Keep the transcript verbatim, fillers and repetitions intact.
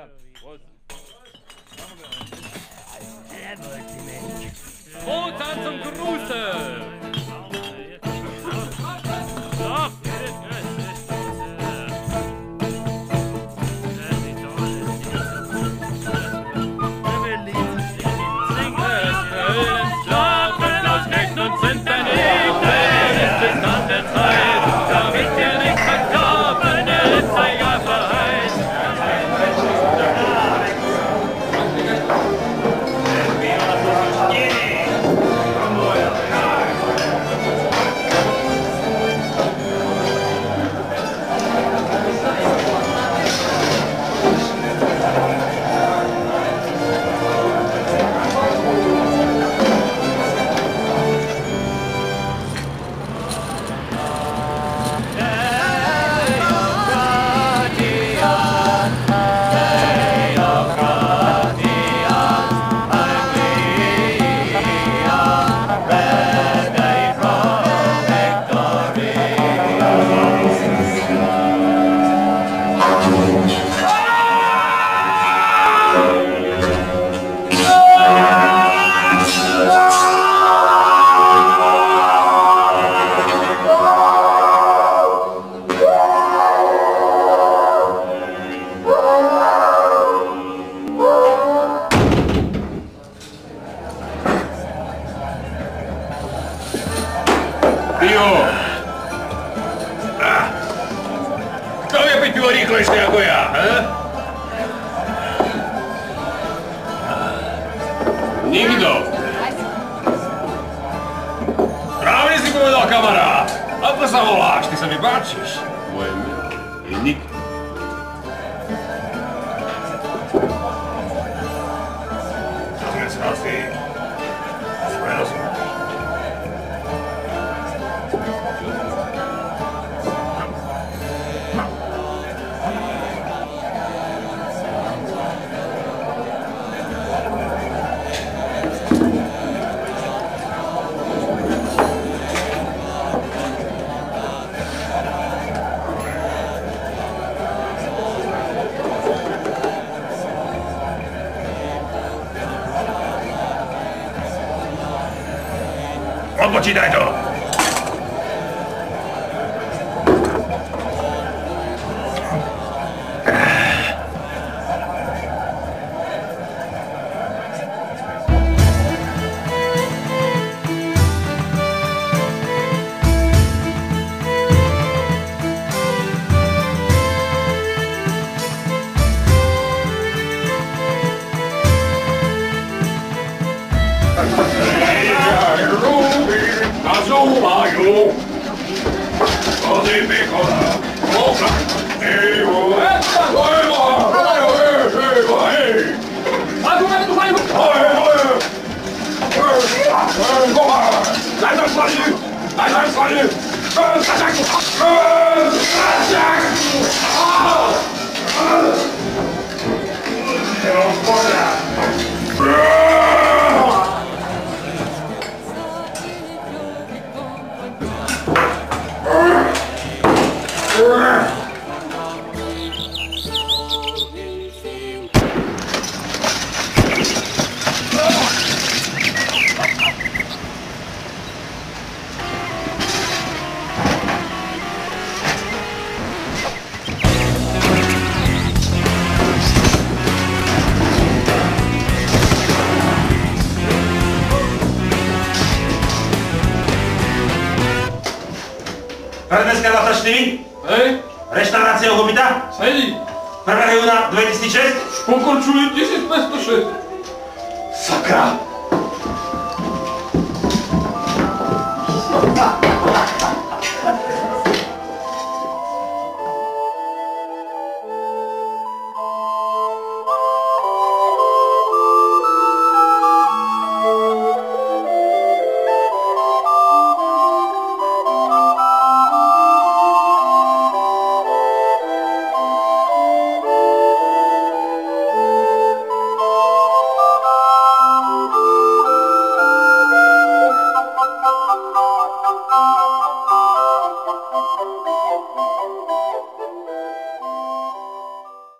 Wotan zum Gruße! Doch! Schlafen aus Knecht und sind ein Ewig, es ist an der Zeit, damit wir nicht verkaufen, der Zeiger verheißt. Rýchlejšie ako ja, he? Nikto. Správne si povedal, kamarát. Ako sa voláš? Ty sa mi páčiš. Moje meno je Nik. Čo sme sa asi? Sme rozumeli. Odpočítaj to! Nazumajú vody pichola, oka, evo, eta, ojmo, evo, evo, hej! A tu máme tu hajmu! Oj, oj, oj, goma, daj nám slady, daj nám slady, strašak, strašak! Evo, poďa! Predmestská dvadsaťštyri? Hej. Reštaurácia Hobita? Sedí. prvého júna dvetisícšesť? Pokračuje tisícpäťstošesť. Sakra!